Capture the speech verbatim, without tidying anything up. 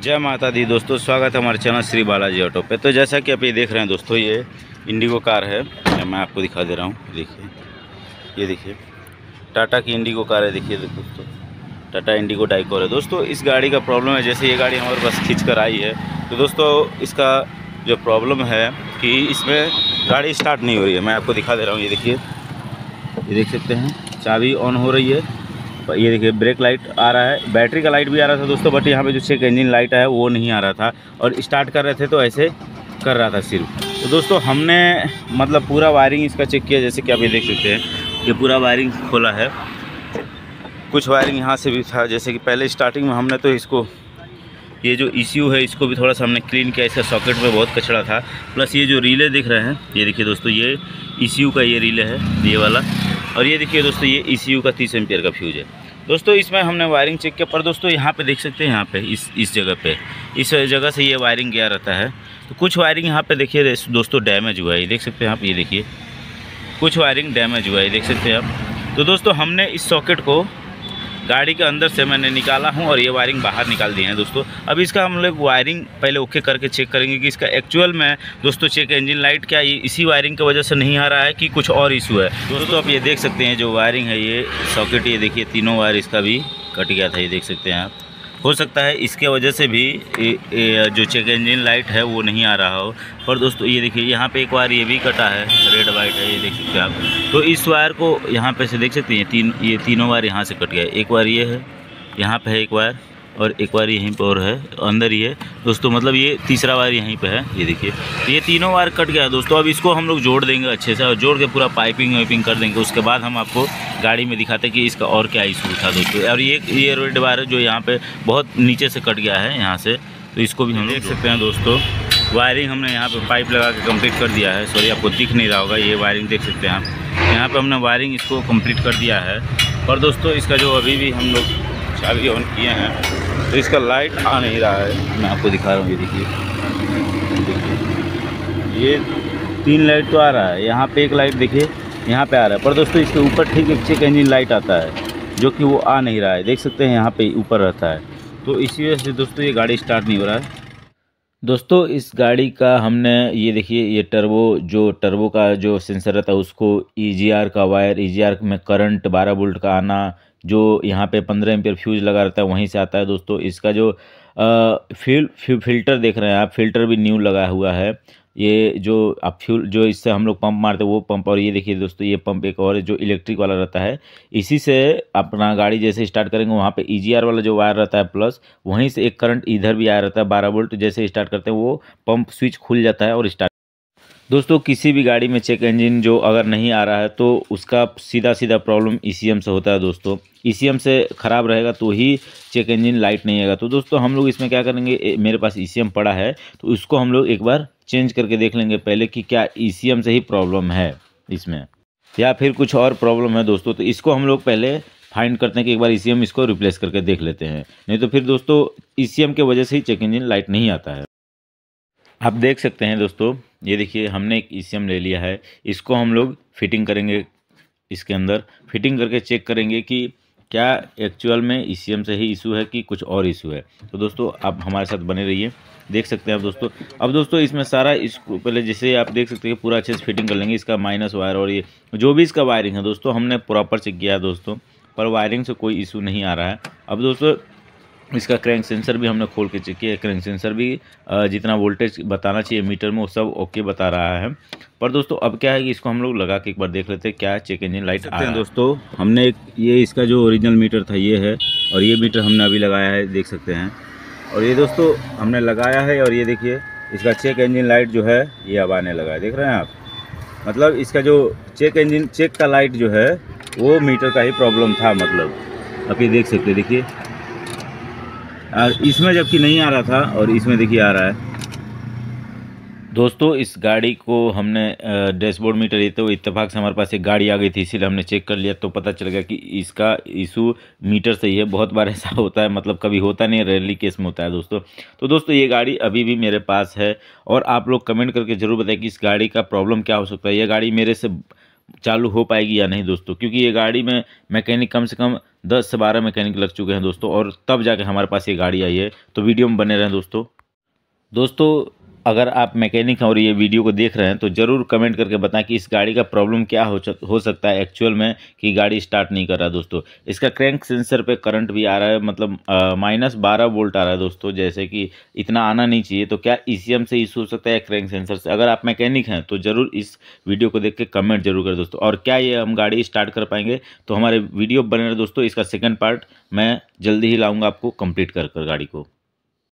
जय माता दी दोस्तों, स्वागत है हमारे चैनल श्री बालाजी ऑटो पे। तो जैसा कि आप ये देख रहे हैं दोस्तों, ये इंडिगो कार है। मैं आपको दिखा दे रहा हूँ। देखिए, ये देखिए टाटा की इंडिगो कार है। देखिए दोस्तों, टाटा इंडिगो डाइकोर है। दोस्तों इस गाड़ी का प्रॉब्लम है, जैसे ये गाड़ी हमारे पास खींच कर आई है तो दोस्तों इसका जो प्रॉब्लम है कि इसमें गाड़ी स्टार्ट नहीं हो रही है। मैं आपको दिखा दे रहा हूँ। ये देखिए, ये देख सकते हैं चाबी ऑन हो रही है। ये देखिए ब्रेक लाइट आ रहा है, बैटरी का लाइट भी आ रहा था दोस्तों, बट यहाँ पे जो चेक इंजन लाइट है वो नहीं आ रहा था। और स्टार्ट कर रहे थे तो ऐसे कर रहा था सिर्फ। तो दोस्तों हमने मतलब पूरा वायरिंग इसका चेक किया, जैसे कि आप ये देख सकते हैं ये पूरा वायरिंग खोला है। कुछ वायरिंग यहाँ से भी था, जैसे कि पहले स्टार्टिंग में हमने तो इसको ये जो ईसीयू है इसको भी थोड़ा सा हमने क्लीन किया। इसका सॉकेट में बहुत कचरा था। प्लस ये जो रिले दिख रहे हैं, ये देखिए दोस्तों, ये ईसीयू का ये रिले है, ये वाला। और ये देखिए दोस्तों, ये ईसीयू का तीस एम्पियर का फ्यूज है। दोस्तों इसमें हमने वायरिंग चेक किया, पर दोस्तों यहाँ पे देख सकते हैं, यहाँ पे इस इस जगह पे इस जगह से ये वायरिंग गया रहता है। तो कुछ वायरिंग यहाँ पे देखिए दोस्तों डैमेज हुआ है। ये देख सकते हैं आप, ये देखिए कुछ वायरिंग डैमेज हुआ है, ये देख सकते हैं आप। तो दोस्तों हमने इस सॉकेट को गाड़ी के अंदर से मैंने निकाला हूं और ये वायरिंग बाहर निकाल दी है दोस्तों। अब इसका हम लोग वायरिंग पहले ओके करके चेक करेंगे कि इसका एक्चुअल में दोस्तों चेक इंजन लाइट क्या ये इसी वायरिंग की वजह से नहीं आ रहा है कि कुछ और इशू है। दोस्तों आप ये देख सकते हैं जो वायरिंग है, ये सॉकेट, ये देखिए तीनों वायर इसका भी कट गया था। ये देख सकते हैं आप। हो सकता है इसके वजह से भी ए, ए, जो चेक इंजन लाइट है वो नहीं आ रहा हो। पर दोस्तों ये देखिए यहाँ पे एक वायर ये भी कटा है, रेड वाइट है, ये देख सकते हैं आप। तो इस वायर को यहाँ पे से देख सकते हैं, तीन ये तीनों वायर यहाँ से कट गया। एक वायर ये है, यहाँ पे है एक वायर, और एक वायर यहीं पर और है, अंदर ही है दोस्तों। मतलब ये तीसरा वायर यहीं पे है, ये देखिए। तो ये तीनों वायर कट गया दोस्तों। अब इसको हम लोग जोड़ देंगे अच्छे से, और जोड़ के पूरा पाइपिंग वाइपिंग कर देंगे। उसके बाद हम आपको गाड़ी में दिखाते हैं कि इसका और क्या इशू था दोस्तों। और ये ये रेड वायर जो यहाँ पे बहुत नीचे से कट गया है यहाँ से, तो इसको भी हम देख सकते हैं दोस्तों। वायरिंग हमने यहाँ पे पाइप लगा के कंप्लीट कर दिया है। सॉरी आपको दिख नहीं रहा होगा, ये वायरिंग देख सकते हैं आप। यहाँ पे हमने वायरिंग इसको कंप्लीट कर दिया है। और दोस्तों इसका जो अभी भी हम लोग चाबी ऑन किए हैं तो इसका लाइट आ नहीं रहा है। मैं आपको दिखा रहा हूँ, ये देखिए, ये तीन लाइट तो आ रहा है। यहाँ पे एक लाइट देखिए यहाँ पे आ रहा है, पर दोस्तों इसके ऊपर ठीक एक चेक इंजन लाइट आता है जो कि वो आ नहीं रहा है। देख सकते हैं यहाँ पे ऊपर रहता है। तो इसी वजह से दोस्तों ये गाड़ी स्टार्ट नहीं हो रहा है। दोस्तों इस गाड़ी का हमने ये देखिए, ये टर्बो जो टर्बो का जो सेंसर रहता है उसको ईजीआर का वायर, ईजीआर में करंट बारह वोल्ट का आना, जो यहाँ पे पंद्रह एम्पियर फ्यूज लगा रहता है वहीं से आता है दोस्तों। इसका जो फिल फिल्टर देख रहे हैं आप, फिल्टर भी न्यू लगा हुआ है। ये जो आप फ्यूल जो इससे हम लोग पंप मारते हैं वो पंप, और ये देखिए दोस्तों ये पंप एक और जो इलेक्ट्रिक वाला रहता है, इसी से अपना गाड़ी जैसे स्टार्ट करेंगे वहाँ पे ईजीआर वाला जो वायर रहता है प्लस वहीं से एक करंट इधर भी आया रहता है बारह वोल्ट। जैसे स्टार्ट करते हैं वो पंप स्विच खुल जाता है और स्टार्ट। दोस्तों किसी भी गाड़ी में चेक इंजन जो अगर नहीं आ रहा है तो उसका सीधा सीधा प्रॉब्लम ईसीएम से होता है दोस्तों। ईसीएम से ख़राब रहेगा तो ही चेक इंजन लाइट नहीं आएगा। तो दोस्तों हम लोग इसमें क्या करेंगे, मेरे पास ईसीएम पड़ा है तो उसको हम लोग एक बार चेंज करके देख लेंगे पहले कि क्या ईसीएम से ही प्रॉब्लम है इसमें या फिर कुछ और प्रॉब्लम है दोस्तों। तो इसको हम लोग पहले फाइंड करते हैं कि एक बार ईसीएम इसको रिप्लेस करके देख लेते हैं, नहीं तो फिर दोस्तों ईसीएम के वजह से ही चेक इंजन लाइट नहीं आता है। आप देख सकते हैं दोस्तों, ये देखिए हमने एक ईसीएम ले लिया है। इसको हम लोग फिटिंग करेंगे, इसके अंदर फिटिंग करके चेक करेंगे कि क्या एक्चुअल में ईसीएम से ही इशू है कि कुछ और इशू है। तो दोस्तों आप हमारे साथ बने रहिए, देख सकते हैं आप दोस्तों। अब दोस्तों इसमें सारा इसको पहले जैसे आप देख सकते हैं पूरा अच्छे से फिटिंग कर लेंगे। इसका माइनस वायर और ये जो भी इसका वायरिंग है दोस्तों हमने प्रॉपर चेक किया है दोस्तों, पर वायरिंग से कोई इशू नहीं आ रहा है। अब दोस्तों इसका क्रैंक सेंसर भी हमने खोल के चेक किया। क्रैंक सेंसर भी जितना वोल्टेज बताना चाहिए मीटर में वो सब ओके बता रहा है। पर दोस्तों अब क्या है कि इसको हम लोग लगा के एक बार देख लेते हैं क्या चेक इंजन लाइट आ रहा है। दोस्तों हमने एक ये इसका जो ओरिजिनल मीटर था ये है, और ये मीटर हमने अभी लगाया है, देख सकते हैं। और ये दोस्तों हमने लगाया है और ये देखिए इसका चेक इंजन लाइट जो है ये अब आने लगा है, देख रहे हैं आप। मतलब इसका जो चेक इंजन चेक का लाइट जो है वो मीटर का ही प्रॉब्लम था। मतलब आप ये देख सकते हैं, देखिए और इसमें जबकि नहीं आ रहा था और इसमें देखिए आ रहा है। दोस्तों इस गाड़ी को हमने डैशबोर्ड मीटर ये तो इत्तेफाक से हमारे पास एक गाड़ी आ गई थी इसीलिए हमने चेक कर लिया, तो पता चल गया कि इसका इशू मीटर से ही है। बहुत बार ऐसा होता है, मतलब कभी होता नहीं है, रेयरली केस में होता है दोस्तों। तो दोस्तों ये गाड़ी अभी भी मेरे पास है और आप लोग कमेंट करके ज़रूर बताएं कि इस गाड़ी का प्रॉब्लम क्या हो सकता है। ये गाड़ी मेरे से चालू हो पाएगी या नहीं दोस्तों, क्योंकि ये गाड़ी में मैकेनिक कम से कम दस से बारह मैकेनिक लग चुके हैं दोस्तों, और तब जाके हमारे पास ये गाड़ी आई है। तो वीडियो में बने रहें दोस्तों। दोस्तों अगर आप मैकेनिक हैं और ये वीडियो को देख रहे हैं तो ज़रूर कमेंट करके बताएं कि इस गाड़ी का प्रॉब्लम क्या हो हो सकता है एक्चुअल में, कि गाड़ी स्टार्ट नहीं कर रहा दोस्तों। इसका क्रैंक सेंसर पे करंट भी आ रहा है, मतलब माइनस बारह वोल्ट आ रहा है दोस्तों, जैसे कि इतना आना नहीं चाहिए। तो क्या ई सी एम से इशू हो सकता है या क्रैंक सेंसर से? अगर आप मैकेनिक हैं तो ज़रूर इस वीडियो को देख के कमेंट जरूर करें दोस्तों। और क्या ये हम गाड़ी स्टार्ट कर पाएंगे? तो हमारे वीडियो बने रहे दोस्तों। इसका सेकेंड पार्ट मैं जल्दी ही लाऊँगा आपको कंप्लीट कर कर गाड़ी को।